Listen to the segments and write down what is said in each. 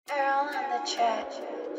Earl on the track.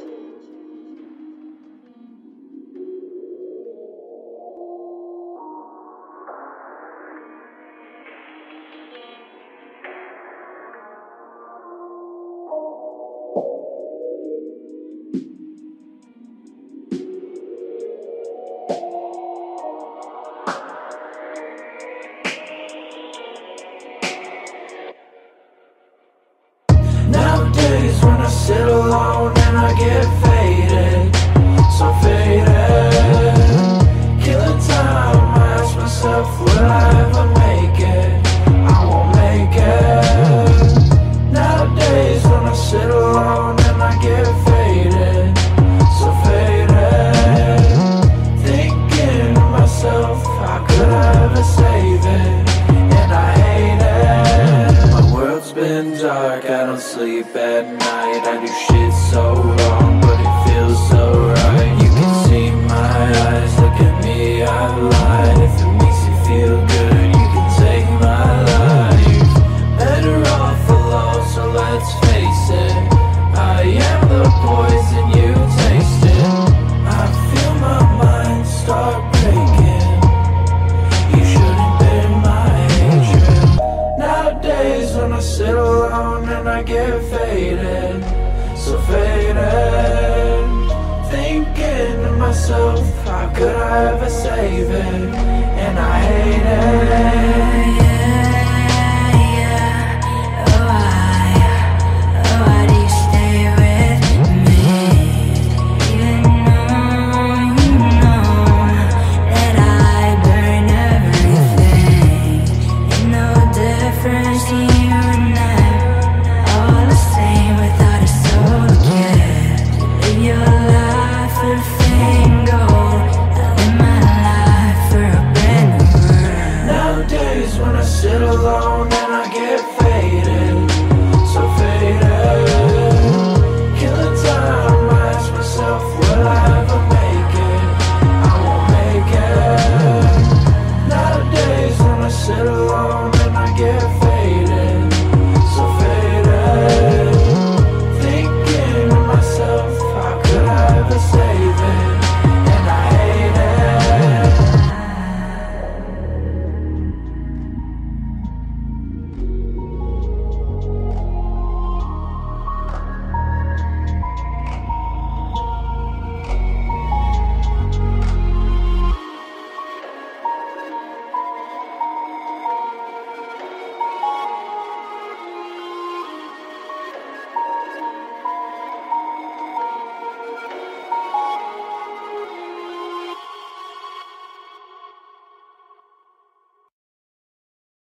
Nowadays when I sit alone and I get faded, so faded, killing time, I ask myself, will I ever make it? I won't make it. Nowadays when I sit alone and I get faded, so faded, thinking to myself, how could I ever save it? And I hate it. My world's been dark, I don't sleep at night. I do shit so wrong, but it feels so right. You can see my eyes, look at me, I lied. If it makes you feel good, you can take my life. Better off alone, so let's face it, I am the poison you tasted. I feel my mind start breaking. You shouldn't bear my hatred. Nowadays when I sit alone and I get faded, so faded, thinking to myself, how could I ever save it? And I hate it.